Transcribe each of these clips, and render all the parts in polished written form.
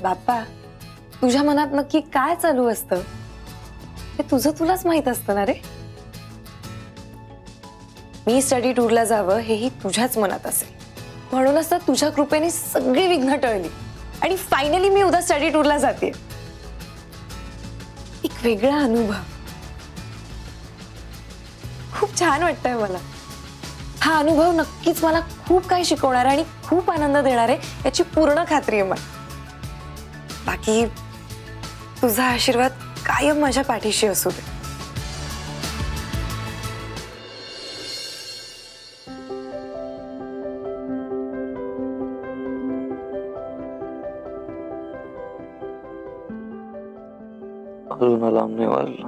बाप्पा, तुझ्या मनात नक्की काय चालू असतं हे तुझं तुलाच माहित असतं ना रे. मी स्टडी टूरला जावं हेही तुझ्याच मनात असेल, म्हणूनच तर तुझ्या कृपेने सगळी विघ्न टळली आणि फायनली मी उद्या स्टडी टूरला जाते. एक वेगळा अनुभव, खूप छान वाटतंय मला. हा अनुभव नक्कीच मला खूप काही शिकवणार आणि खूप आनंद देणार आहे याची पूर्ण खात्री आहे मला. बाकी तुझा आशीर्वाद कायम माझ्या पाठीशी असू दे. अजून अलार्म नाही वाजला.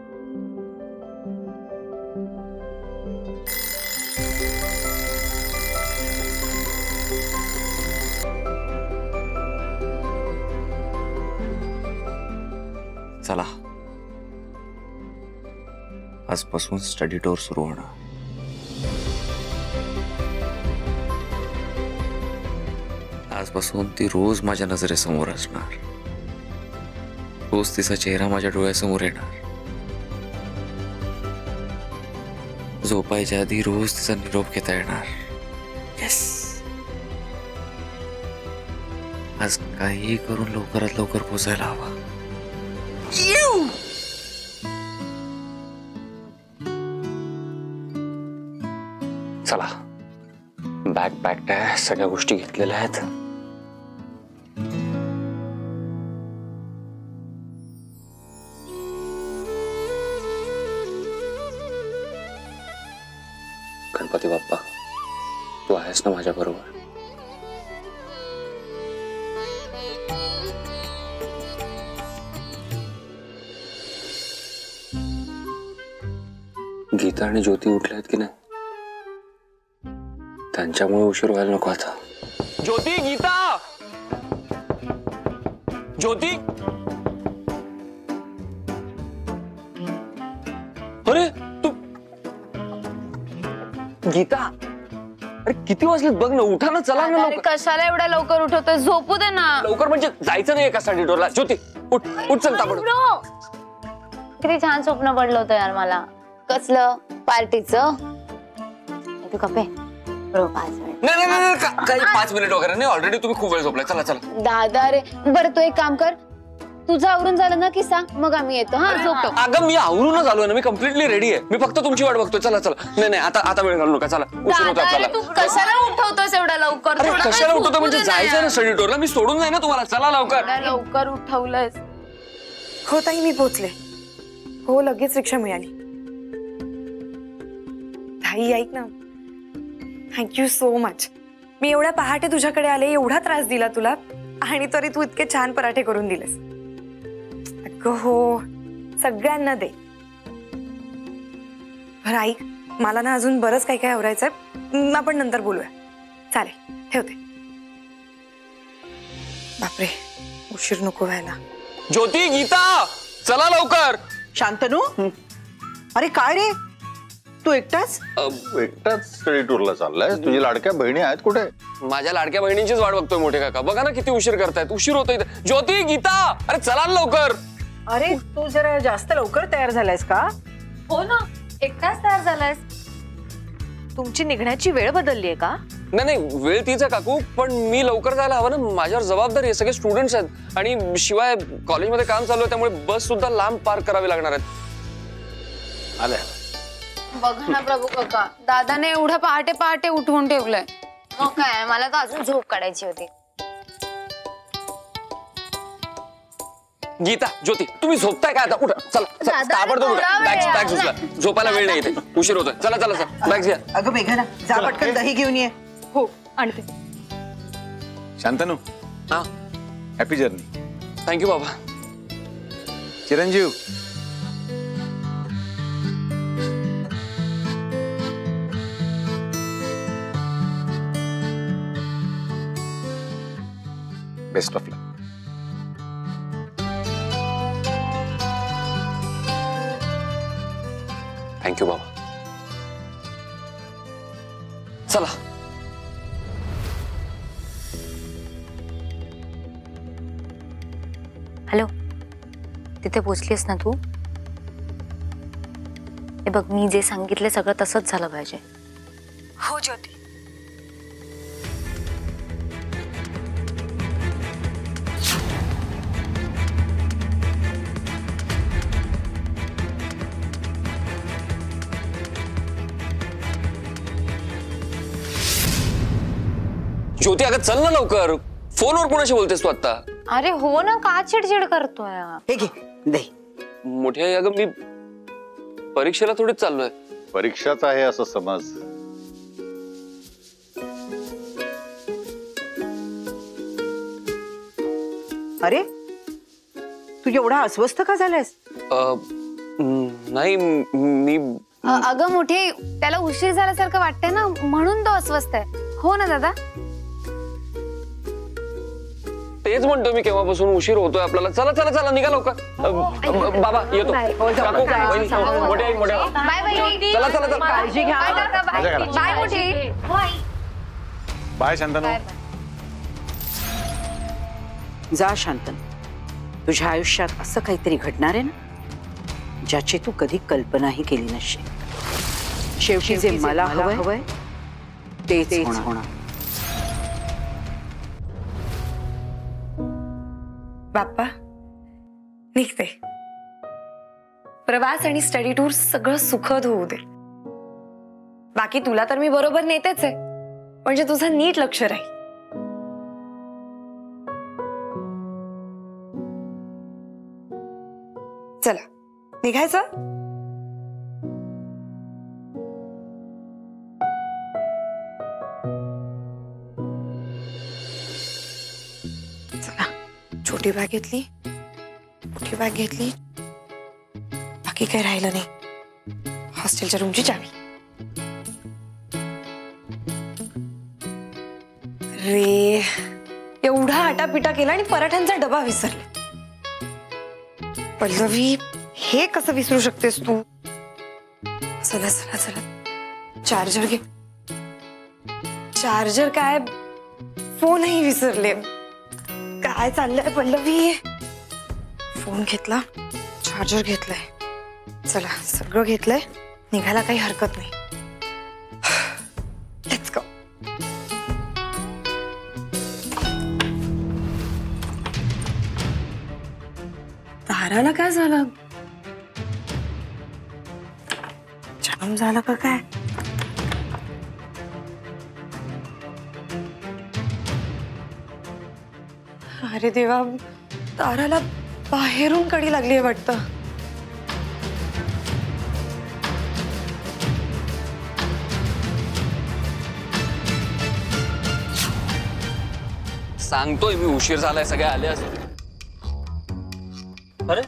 चला, आजपासून स्टडी टूर सुरू होणार. आजपासून ती रोज माझ्या नजरेसमोर असणार. रोज तिचा चेहरा माझ्या डोळ्यासमोर येणार. झोपायच्या आधी रोज तिचा निरोप घेता येणार. येस, आज काही करून लवकरात लवकर पोचायला हवा. चला, बॅग पॅक्ड आहे, सगळ्या गोष्टी घेतलेल्या आहेत. गणपती बाप्पा, तू आहेस ना माझ्या बरोबर. गीता आणि ज्योती उठल्यात की नाही, त्यांच्यामुळे उशीर व्हायला नको आता. ज्योती, गीता, ज्योती. अरे तू, गीता, अरे किती वाजलेत बघ ना, उठा ना, चला ना लवकर. कशाला एवढ्या लवकर उठवतोय? झोपू दे ना. लवकर म्हणजे जायचं नाही एका स्टडी टूरला. ज्योती उठ, उठ, चल ताबड. किती छान स्वप्न पडलं होतं यार मला. कसलं? पार्टीचं? तू कपे 5 मिनिट. नाही, काही 5 मिनिट वगैरे नाही, ऑलरेडी तुम्ही खूप वेळ झोपलाय. चला चला. दादा रे, बरं तू एक काम कर, तुझं आवरून झालं ना की सांग, मग आम्ही येतो. हा, झोपतो. अगं मी आवरूनच आलोय ना, मी कम्प्लिटली रेडी आहे. मी फक्त तुमची वाट बघतोय. चला चला. नाही, आता वेळ घालू नका. चला, उशीर होतो आपल्याला. तू कशाला उठवतोस एवढ्या लवकर? अरे कशाला उठवतो म्हणजे जायचं ना स्टडी टूरला. मी सोडून जाईन ना तुम्हाला. चला लवकर. लवकर उठवलंस. हो ताई, मी पोहोचले. हो, लगेच रिक्षा मिळाली. ताई ऐक ना, थँक्यू सो मच. मी एवढ्या पहाटे तुझ्याकडे आले, एवढा त्रास दिला तुला, आणि तरी तू इतके छान पराठे करून दिलेस. अगं हो, सगळ्यांना दे. बरं ऐक, मला ना अजून बरंच काही काय आवरायचंय, आपण नंतर बोलूया. चालेल, ठेवते. बापरे, उशीर नको व्हायला. ज्योती, गीता, चला लवकर. शांतनू, अरे काय रे, तू एकटाच स्टडी टूरला चाललाय? तुझी लाडक्या बहिणी आहेत कुठे? माझ्या लाडक्या बहिणींचीच वाट बघतोय मोठे काका. बघा ना किती उशीर करतायत. उशीर होतोय. ज्योती, गीता, अरे चला लवकर. अरे तू जरा जास्त लवकर तयार झालायस का? हो ना, एकटाच तयार झालायस. तुमची निघण्याची वेळ बदललीये का? नाही, वेळ तीच आहे काकू, पण मी लवकर जायला हवं ना. माझ्यावर जबाबदारी आहे. सगळे स्टुडंट्स आहेत आणि शिवाय कॉलेजमध्ये काम चालू आहे, त्यामुळे बस सुद्धा लांब पार्क करावी लागणार आहेत. आल्या. बघा ना प्रभू काका, दादाने एवढ्या पहाटे पहाटे उठवून ठेवलंय. मग काय, मला तर अजून झोप काढायची होती. गीता, ज्योती, तुम्ही झोपताय का आता? उठा, चला. ताबडतोब उठा. बॅग उचला. झोपायला वेळ नाही इथे, उशीर होतोय. चला चला चला, बॅग घ्या. अगं मेघना, जा पटकन दही घेऊन ये. हो, आणते. शांतनू, हा, हॅपी जर्नी. थँक्यू बाबा. चिरंजीव, बेस्ट ऑफ लक. थँक्यू बाबा. चला. तिथे पोचलीस ना तू? हे बघ, मी जे सांगितलं सगळं तसंच झालं पाहिजे. हो ज्योती. ज्योती अगं चल ना लवकर. फोनवर कोणाशी बोलतेस तू आता? अरे हो ना, का चिडचिड करतोय? हे घे दे. मोठी आई अगं मी परीक्षेला थोडीच चाललोय. परीक्षाच आहे असं समज. अरे तू एवढा अस्वस्थ का झालायस? नाही मी अगं मोठे, त्याला उशीर झाल्यासारखं वाटतंय ना, म्हणून तो अस्वस्थ आहे. हो ना दादा? तेच म्हणतो मी केव्हापासून उशीर होतोय आपल्याला. चला चला चला निघा लवकर. बाबा येतो. काकू, वहिनी, मोठी आई, मोठी आई. Bye bye. चला चला चला. काळजी घ्या. मजा करा. बाय मोठी. बाय शांतनु. जा शांतनु. तुझ्या आयुष्यात असं काहीतरी घडणार आहे ना ज्याची तू कधी कल्पनाही केली नसशील. शेवटी जे मला हवंय तेच होणार. बाप्पा निघते. प्रवास आणि स्टडी टूर सगळं सुखद होऊ दे. बाकी तुला तर मी बरोबर नेतेच आहे, म्हणजे तुझं नीट लक्ष राहील. चला निघायचं. चला, छोटी बॅग घेतली, मोठी बॅग घेतली, बाकी काही राहिलं नाही. हॉस्टेलच्या रूमची चावी. रे एवढा आटापिटा केला आणि पराठ्यांचा डबा विसरले. पल्लवी, हे कसं विसरू शकतेस तू? चला चला चला, चार्जर घे. चार्जर काय, फोनही विसरले. काय चाललंय पल्लवी? फोन घेतला, चार्जर घेतलाय. चला सगळं घेतलंय, निघायला काही हरकत नाही. Let's go. ताराला काय झालं? जाम झालं का काय? अरे देवा, ताराला बाहेरून कडी लागली आहे वाटतं. सांगतोय मी उशीर झालाय. सगळे आले असतील. अरे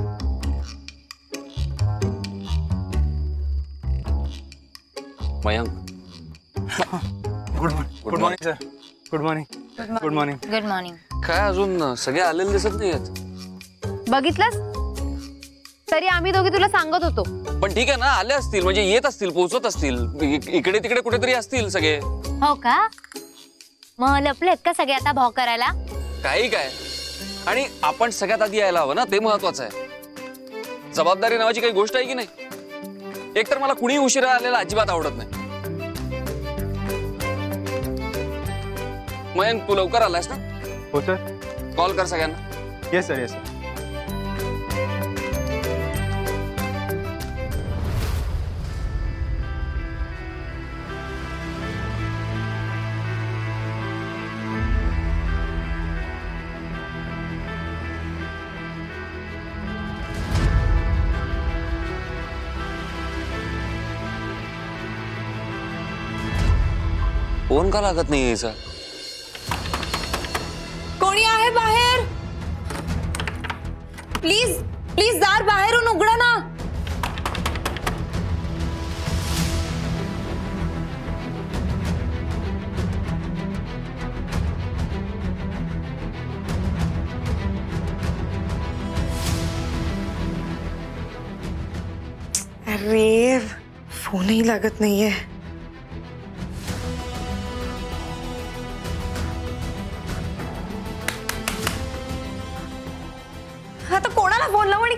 Mayank. Good morning sir. Good morning. Good morning. Good morning. काय अजून सगळे आलेले दिसत नाहीयेत. बघितलंस? तरी आम्ही दोघे तुला सांगत होतो. पण ठीक आहे ना, आले असतील म्हणजे येत असतील, पोहोचत असतील. इकडे तिकडे कुठेतरी असतील सगळे. हो का? मग लपलेत का सगळे आता भाव करायला? काही काय, आणि आपण सगळ्यात आधी यायला हवं ना, ते महत्वाचं आहे. जबाबदारी नावाची काही गोष्ट आहे की नाही? एकतर मला कुणी उशिरा आलेला अजिबात आवडत नाही. मयंक, तू लवकर आलास ना? हो सर. कॉल कर सगळ्यांना. Yes sir. Yes sir. Phone का लागत नाही याचा? कोणी आहे बाहेर? प्लीज प्लीज दार बाहेरून उघडा ना. अरे फोनही लागत नाहीये. आता कोणाला फोन लावू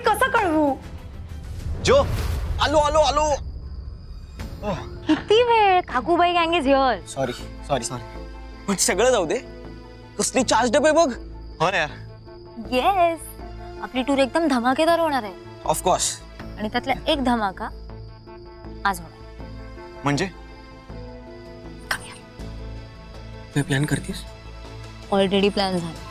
जो आलो आलो आलो किती वेळ? काकूबाई गँग is here. Sorry sorry sorry पण सगळं जाऊ दे. कसली चार्ज डबे बघ. हो ना यार. येस, आपली टूर एकदम धमाकेदार होणार आहे. ऑफकोर्स. आणि त्यातला एक धमाका आज होणार. म्हणजे काय प्लॅन करतेस? ऑलरेडी प्लॅन झाला.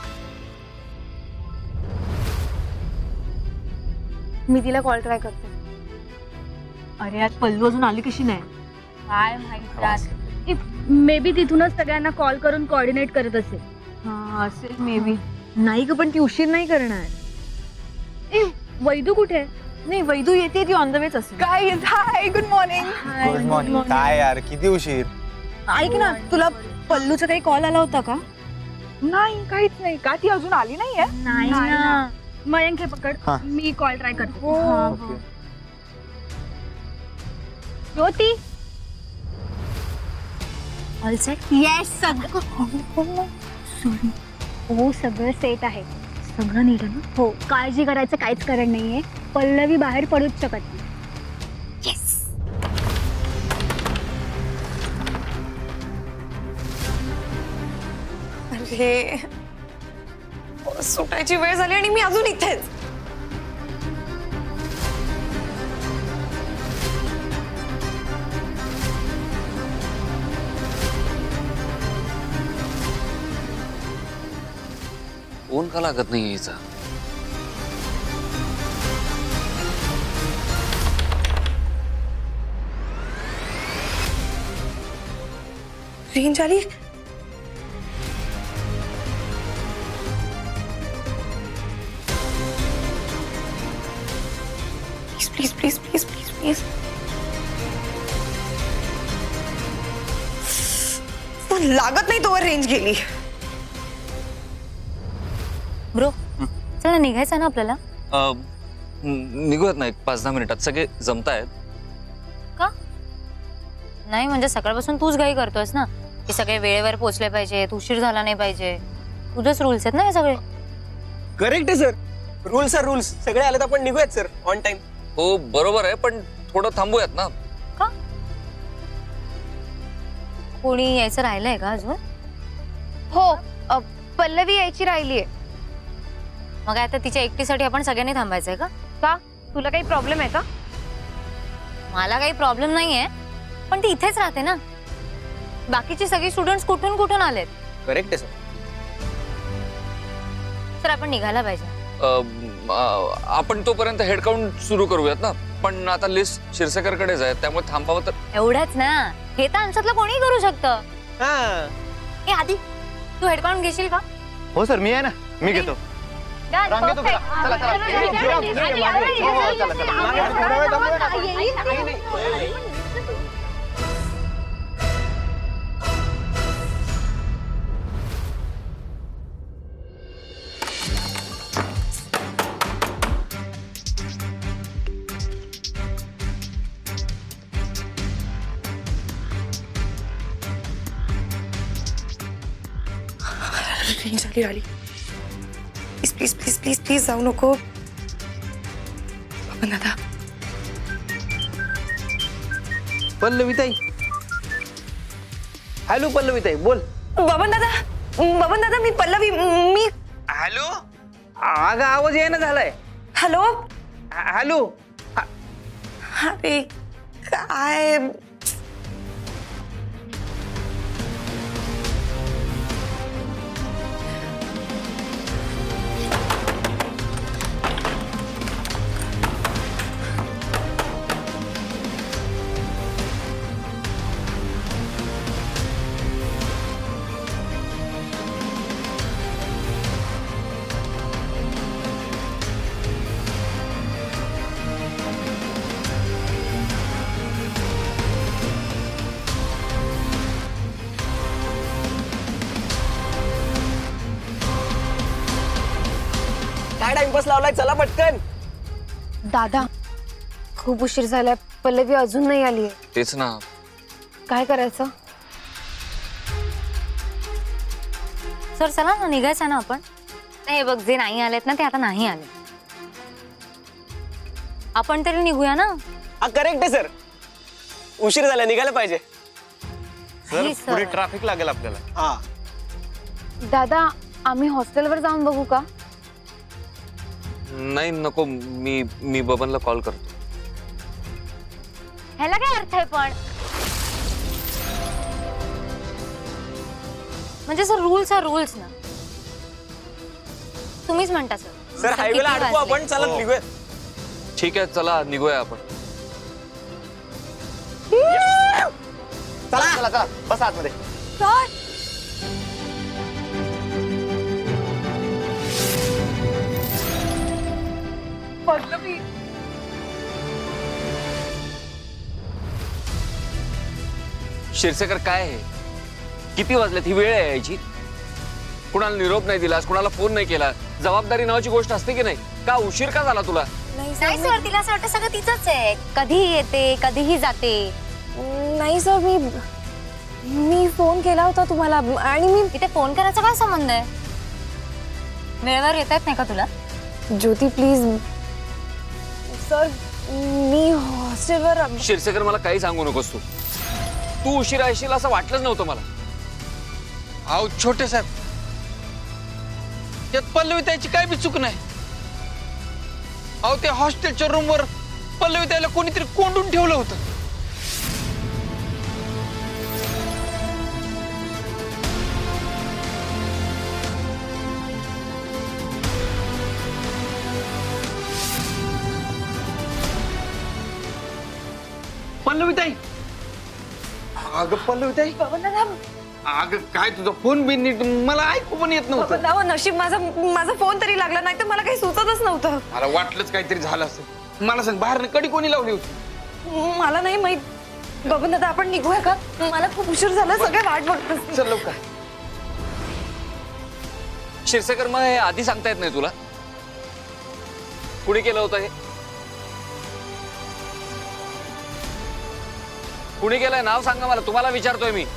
मी तिला कॉल ट्राय करते. अरे आज पल्लू अजून आली कशी नाही? काय माहिती. मे बी तिथूनच सगळ्यांना कॉल करून कोऑर्डिनेट करत असेल. हा असेल मे बी. नाही ग, पण ती उशीर नाही करणार. ए वैदू कुठे? नाही वैदू येते, ती ऑन द वेच असेल. काय hi good morning. Good morning. काय यार किती उशीर. ऐक ना, तुला पल्लूचा काही कॉल आला होता का? नाही काहीच नाही. का ती अजून आली नाहीये? नाही ना. मयंक हे पकड, हा. मी कॉल ट्राय करते. Okay. Jyoti. All set. Yes सगळं. हो सगळं सेट आहे. सगळं नीट आहे ना? हो, काळजी करायचं काहीच कारण नाहीये. पल्लवी बाहेर पडूच शकत नाही. येस. अरे सुटायची वेळ झाली आणि मी अजून इथेच. फोन का लागत नाही यायचा? रेंज आली. Please please please please please. लागत नाही तोवर रेंज गेली. ब्रो चला निघायचं ना आपल्याला. निघूयात ना एक 5-10 मिनिटात. सगळे जमतायत का? नाही म्हणजे सकाळपासून तूच घाई करतोयस ना की सगळे वेळेवर पोहोचले पाहिजेत, उशीर झाला नाही पाहिजे. तुझेच रूल्स आहेत ना हे सगळे. करेक्ट आहे सर. Rules R rules. सगळे आले तर आपण निघूयात सर ऑन टाइम. हो बरोबर आहे, पण थोडं थांबूयात ना. का? कोणी यायचं राहिलंय का अजून? हो पल्लवी यायची राहिलीये. मग आता तिच्या एकटीसाठी आपण सगळ्यांनी थांबायचंय का? का तुला काही प्रॉब्लेम आहे का? मला काही प्रॉब्लेम नाहीये, पण ती इथेच राहते ना. बाकीचे सगळे स्टुडंट्स कुठून कुठून आलेत. करेक्ट आहे सर. तर आपण निघायला पाहिजे. आपण तोपर्यंत हेड काउंट सुरू करूयात ना. पण आता लिस्ट शिरसेकरकडेच आहे, त्यामुळे थांबावं तर. एवढंच ना. हे तर आमच्यातलं कोणीही करू शकतं. हा. ए आधी तू हेड काउंट घेशील का? हो सर मी आहे ना. मी घेतो. रांगेत उभे राहा. चला चला. रेंज आली. Please please please please please जाऊ नको. बबन दादा. पल्लवीताई. हॅलो पल्लवीताई बोल. बबन दादा मी पल्लवी. मी हॅलो. अगं आवाज येणं झालाय. हॅलो. हॅलो. अरे काय. काय टाइमपास लावलाय. चला पटकन. दादा खूप उशीर झालाय. पल्लवी अजून नाही आलीये. तेच ना. काय करायचं? सर चला ना निघायचं ना आपण. नाही बघ जे नाही आलेत ना ते आता नाही आले. आपण तरी निघूया ना. करेक्ट आहे सर. उशीर झाला, निघायला पाहिजे. सर Please, पुढे sir. ट्रॅफिक लागेल आपल्याला. हा दादा आम्ही हॉस्टेलवर जाऊन बघू का? नाही नको, मी बबनला कॉल करतो. ह्याला काय अर्थ आहे पण? म्हणजे सर रूल्स आर रूल्स ना. तुम्हीच म्हणता सर. सर हायवेला अडकू आपण. चला हो. निघूया. ठीक आहे, चला निघूया आपण. चला चला चला, बस आतमध्ये. शिरसेकर काय आहे? किती वाजलेत? ही वेळ आहे यायची? कुणाला निरोप नाही दिलास, कुणाला फोन नाही केला. जबाबदारी नावाची गोष्ट असते की नाही? का उशीर का झाला तुला? नाही सर, तिला असं वाटतं सगळं तिचंच आहे. कधीही येते, कधीही जाते. नाही सर, मी फोन केला होता तुम्हाला आणि मी इथे फोन करायचा काय संबंध आहे? वेळेवर येता येत नाही का तुला? ज्योती प्लीज सर, मी हॉस्टेलवर शिरसेकर मला काही सांगू नकोस. तू उशिरा येशील असं वाटलंच नव्हतं मला. अहो छोटे साहेब, यात पल्लवी त्याची काय बी चूक नाही. अहो त्या हॉस्टेलच्या रूमवर पल्लवी त्याला कोणीतरी कोंडून ठेवलं होतं. पल्लवी ताई, अगं पल्लवी ताई, अगं काय तुझा फोन बी नीट मला ऐकू पण येत नव्हतं. नशीब माझा फोन तरी लागला, नाही तर मला काही सुचतच नव्हतं. मला वाटलंच काहीतरी झालं असं. मला सांग, बाहेर कडी कोणी लावली होती? मला नाही माहित. बबन दादा आपण निघूया का? मला खूप उशीर झाला, सगळे वाट बघतात. चल लवकर. शिरसेकर मग हे आधी सांगता येत नाही तुला? कुणी केलं होतं हे? कुणी केलंय? नाव सांगा मला, तुम्हाला विचारतोय मी.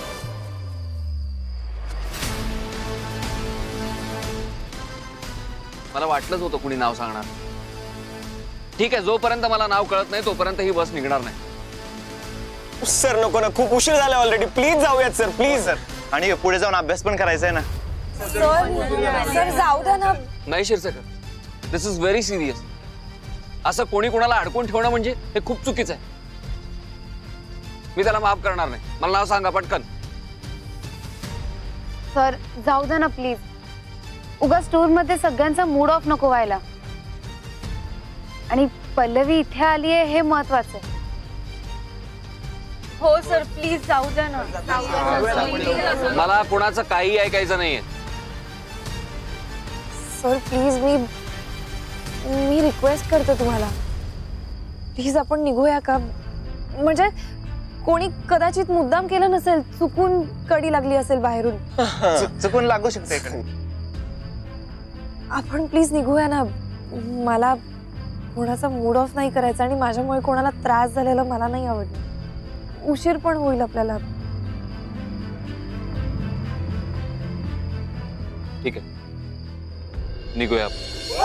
मला वाटलंच होतं कुणी नाव सांगणार. ठीक आहे, जोपर्यंत मला नाव कळत नाही तोपर्यंत ही बस निघणार नाही. सर नको ना, खूप उशीर झाला ऑलरेडी. प्लीज जाऊयात सर, प्लीज. सर आणि पुढे जाऊन अभ्यास पण करायचा आहे ना. सर जाऊ द्या ना. नाही Shirsekar, this is very serious. असं कोणी कोणाला अडकून ठेवणं म्हणजे हे खूप चुकीचं आहे. मी त्याला माफ करणार नाही. मला नाव सांगा पटकन. सर जाऊ द्या ना प्लीज. उगाच टूर मध्ये सगळ्यांचा मूड ऑफ नको व्हायला. आणि पल्लवी इथे आली आहे हे महत्वाचं आहे. हो सर प्लीज जाऊ द्या ना. मला कोणाचं काही ऐकायचं नाहीये. सर प्लीज मी रिक्वेस्ट करते तुम्हाला, प्लीज आपण निघूया का? म्हणजे कोणी कदाचित मुद्दाम केलं नसेल, चुकून कडी लागली असेल बाहेरून. चुकून लागू शकते इकडे. आपण प्लीज निघूया ना. मला कोणाचा मूड ऑफ नाही करायचा आणि माझ्यामुळे कोणाला त्रास झालेला मला नाही आवडलं. उशीर पण होईल आपल्याला. ठीक आहे, निघूया आपण.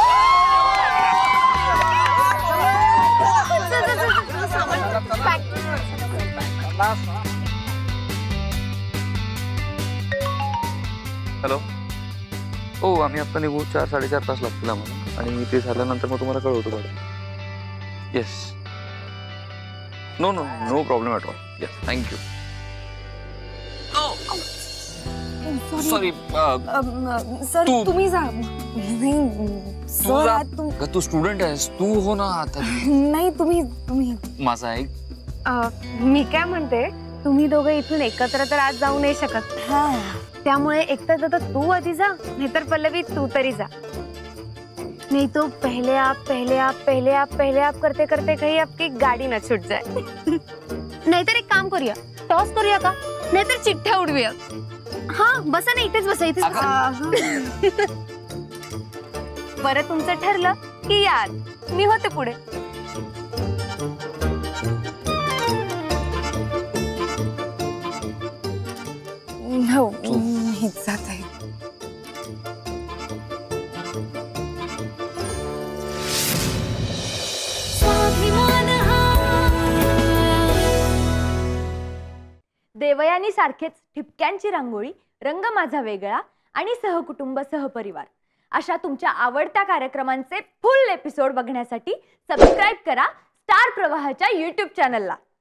हॅलो. हो, आम्ही आता निघू. 4-4.5 तास लागतील आम्हाला. आणि ते झाल्यानंतर मग तुम्हाला कळवतो बरं. Yes. No problem at all. Yes, thank you. Sorry. Sir तू- तुम्ही जा. नाही सर तू स्टुडंट आहेस, तू हो ना आता. नाही तुम्ही माझा ऐक. मी काय म्हणते, तुम्ही दोघं इथून एकत्र तर आज जाऊ नाही शकत. त्यामुळे एकतर तर तू आधी जा, नाहीतर पल्लवी तू तरी जा. नहीं तो पहले आप करते करते कहीं आपकी गाड़ी न छूट जाए. नाहीतर एक काम करूया, टॉस करूया का? नाहीतर चिठ्ठ्या उडवूया. हाँ बसा ना, इथेच बसा. बरं तुमचं ठरलं की यार मी होते पुढे. हो मी जात आहे. देवयानी सारखेच ठिपक्यांची रांगोळी, रंग माझा वेगळा आणि सहकुटुंब सहपरिवार अशा तुमच्या आवडत्या कार्यक्रमांचे फुल एपिसोड बघण्यासाठी सबस्क्राईब करा स्टार प्रवाहाच्या YouTube चॅनलला.